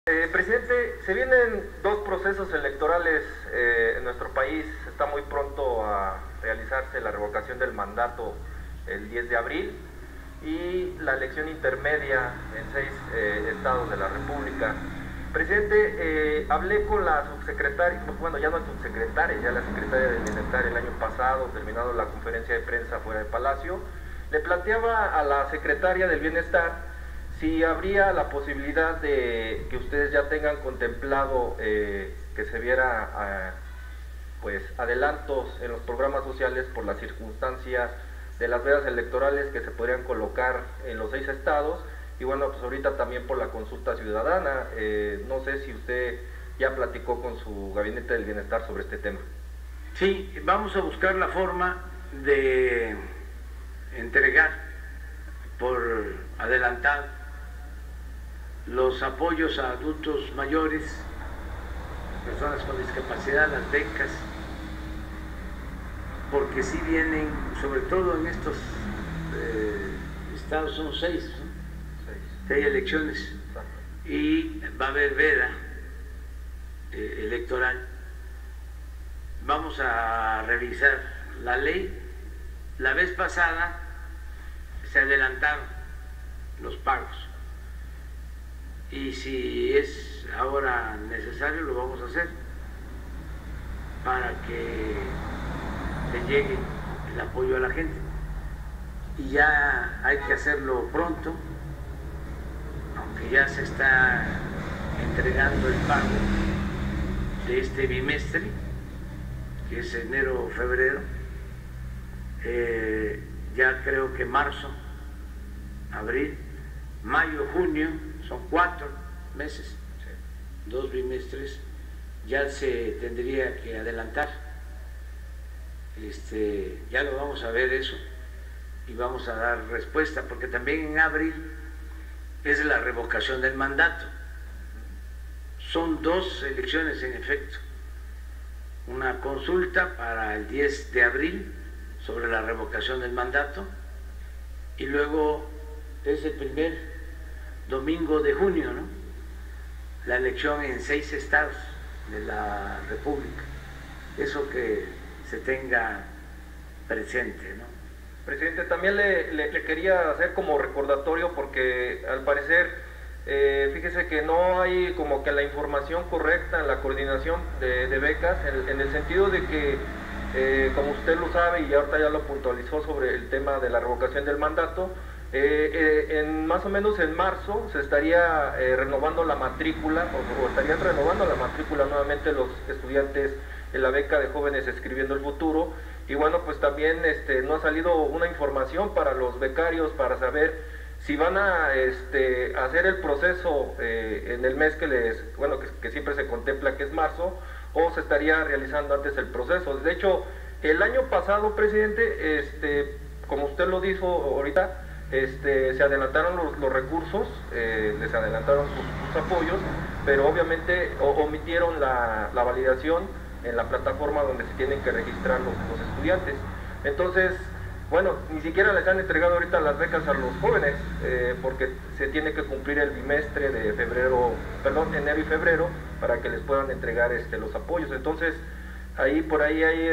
Presidente, se vienen dos procesos electorales en nuestro país. Está muy pronto a realizarse la revocación del mandato el 10 de abril y la elección intermedia en 6 estados de la República. Presidente, hablé con la subsecretaria, bueno, ya no es subsecretaria, ya la secretaria del Bienestar el año pasado, terminado la conferencia de prensa fuera del Palacio. Le planteaba a la secretaria del Bienestar si habría la posibilidad de que ustedes ya tengan contemplado que se viera pues adelantos en los programas sociales por las circunstancias de las vedas electorales que se podrían colocar en los 6 estados y bueno, pues ahorita también por la consulta ciudadana. No sé si usted ya platicó con su gabinete del bienestar sobre este tema. Sí, vamos a buscar la forma de entregar por adelantado los apoyos a adultos mayores, personas con discapacidad, las becas, porque sí vienen, sobre todo en estos estados, son 6, ¿no? 6 elecciones, y va a haber veda electoral. Vamos a revisar la ley. La vez pasada se adelantaron los pagos y si es ahora necesario lo vamos a hacer para que le llegue el apoyo a la gente, y ya hay que hacerlo pronto, aunque ya se está entregando el pago de este bimestre, que es enero-febrero. Ya creo que marzo, abril, mayo, junio, son 4 meses, 2 bimestres, ya se tendría que adelantar. Ya lo vamos a ver eso y vamos a dar respuesta, porque también en abril es la revocación del mandato. Son 2 elecciones en efecto, una consulta para el 10 de abril sobre la revocación del mandato y luego es el primer domingo de junio, ¿no? La elección en 6 estados de la República. Eso que se tenga presente, ¿no? Presidente, también le quería hacer como recordatorio porque al parecer fíjese que no hay como que la información correcta en la coordinación de becas, en el sentido de que como usted lo sabe y ahorita ya lo puntualizó sobre el tema de la revocación del mandato, más o menos en marzo se estaría renovando la matrícula o estarían renovando la matrícula nuevamente los estudiantes en la beca de Jóvenes Escribiendo el Futuro. Y bueno, pues también no ha salido una información para los becarios para saber si van a hacer el proceso en el mes que siempre se contempla que es marzo, o se estaría realizando antes el proceso. De hecho, el año pasado, presidente, como usted lo dijo ahorita, se adelantaron los recursos, les adelantaron sus apoyos, pero obviamente omitieron la validación en la plataforma donde se tienen que registrar los estudiantes. Entonces, bueno, ni siquiera les han entregado ahorita las becas a los jóvenes, porque se tiene que cumplir el bimestre de enero y febrero, para que les puedan entregar los apoyos. Entonces, por ahí hay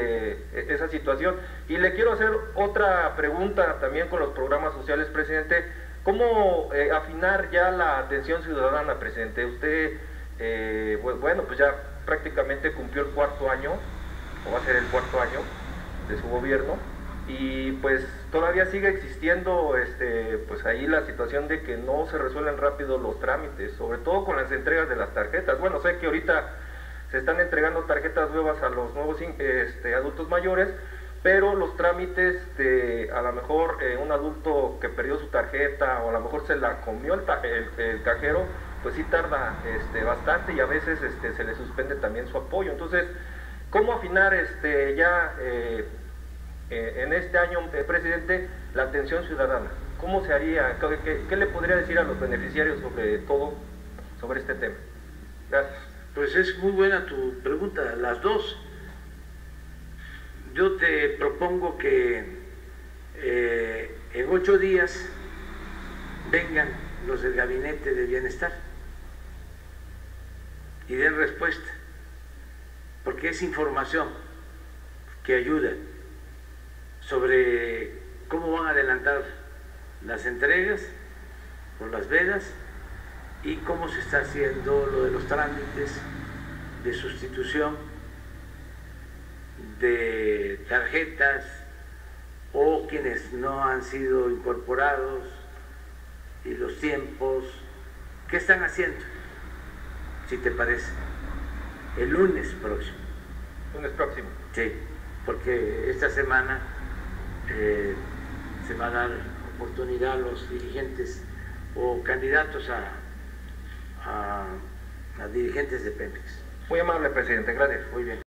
esa situación. Y le quiero hacer otra pregunta también con los programas sociales, presidente. ¿Cómo afinar ya la atención ciudadana, presidente? Usted, bueno, pues ya prácticamente cumplió el 4º año, o va a ser el 4º año de su gobierno, y pues todavía sigue existiendo pues ahí la situación de que no se resuelven rápido los trámites, sobre todo con las entregas de las tarjetas. Bueno, sé que ahorita se están entregando tarjetas nuevas a los nuevos adultos mayores, pero los trámites de a lo mejor un adulto que perdió su tarjeta o a lo mejor se la comió el cajero, pues sí tarda bastante, y a veces se le suspende también su apoyo. Entonces, ¿cómo afinar ya en este año, presidente, la atención ciudadana? ¿Cómo se haría? ¿Qué le podría decir a los beneficiarios sobre este tema? Gracias. Pues es muy buena tu pregunta, las dos. Yo te propongo que en 8 días vengan los del Gabinete de Bienestar y den respuesta, porque es información que ayuda sobre cómo van a adelantar las entregas por las vedas y cómo se está haciendo lo de los trámites de sustitución de tarjetas o quienes no han sido incorporados y los tiempos. ¿Qué están haciendo? Si te parece, el lunes próximo. Lunes próximo. Sí, porque esta semana se va a dar oportunidad a los dirigentes o candidatos a dirigentes de Pemex. Muy amable, presidente, gracias. Muy bien.